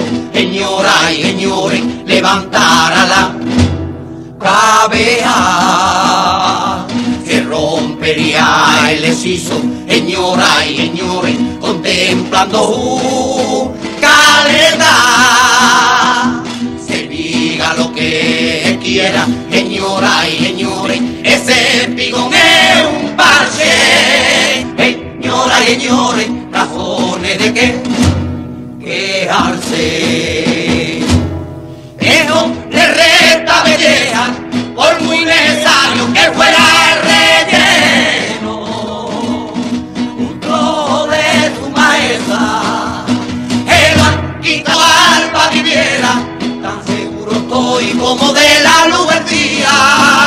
señoras y señores, levantar la cabeza. Se rompería el hechizo, señoras y señores, contemplando su caleta. Se diga lo que quiera, señoras y señores, ese pigón es un parche. Señoras y señores, razones de qué quejarse. Eso le resta belleza, por muy necesario que fuera el relleno. Un trozo de su maestra, el banquito alba viviera, tan seguro estoy como de la luz del día.